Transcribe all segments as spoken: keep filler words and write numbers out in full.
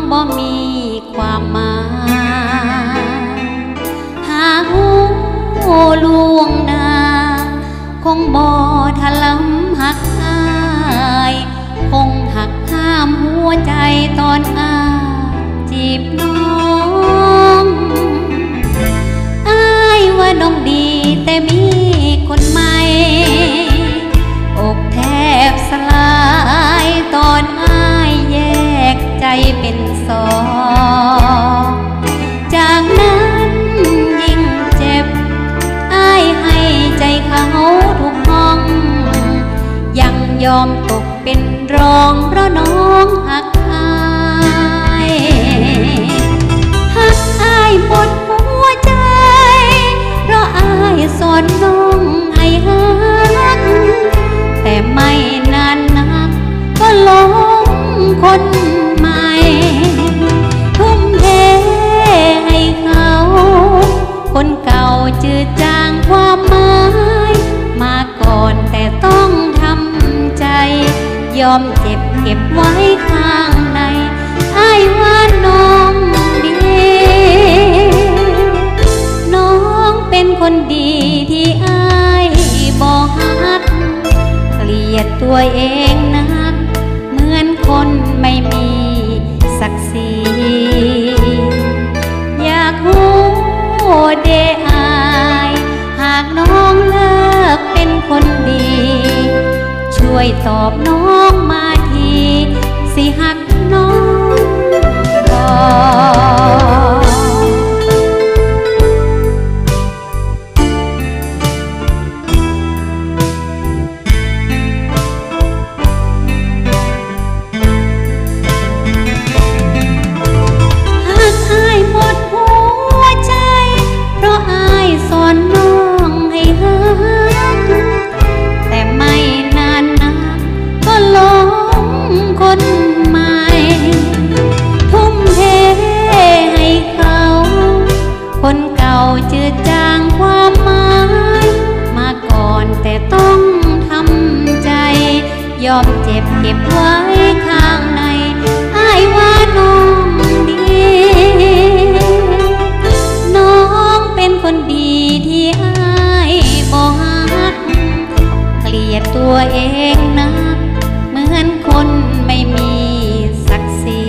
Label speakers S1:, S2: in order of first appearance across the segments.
S1: บ่มีความหมายหาหูลวงหน้าคงบ่ทะล้ำหักอายคงหักห้ามหัวใจตอนอายจีบน้องอายว่าน้องดีแต่มีคนใหม่อกแทบสลายตอนอายแยกใจเป็นสองจากนั้นยิ่งเจ็บอายให้ใจเขาทุกห้องยังยอมตกเป็นรองเพราะน้องหักอายหักอายหมดหัวใจเพราะอายสอนน้องให้หักแต่ไม่นานนักก็หลงคนใหม่ทุ่มเทให้เขาคนเก่าจืดจางความหมายมาก่อนแต่ต้องทำใจยอมเจ็บเก็บไว้ข้างในอ้ายว่าน้องดีน้องเป็นคนดีที่อ้ายบ่ฮักเกลียดตัวเองนักเหมือนคนไม่มีศักดิ์ศรีอยากรู้เดอายหากน้องเลิกเป็นคนดีช่วยตอบน้องมาทีสิหักน้องบ่สอนน้องให้หักแต่ไม่นานนักก็หลงคนใหม่ทุ่มเทให้เขาคนเก่าจืดจางความหมายมาก่อนแต่ต้องทำใจยอมเจ็บเก็บไว้ข้างในอ้ายว่าน้องดีน้องเป็นคนดีที่อ้ายบ่ฮักเกลียดตัวเองนักเหมือนคนไม่มีศักดิ์ศรี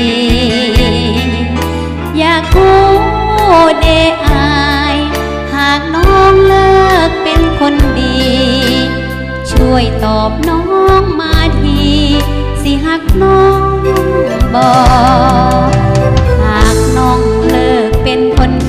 S1: อยากรู้เดอายหากน้องเลิกเป็นคนดีช่วยตอบน้องมาทีสิหักน้องบ่หากน้องเลิกเป็นคน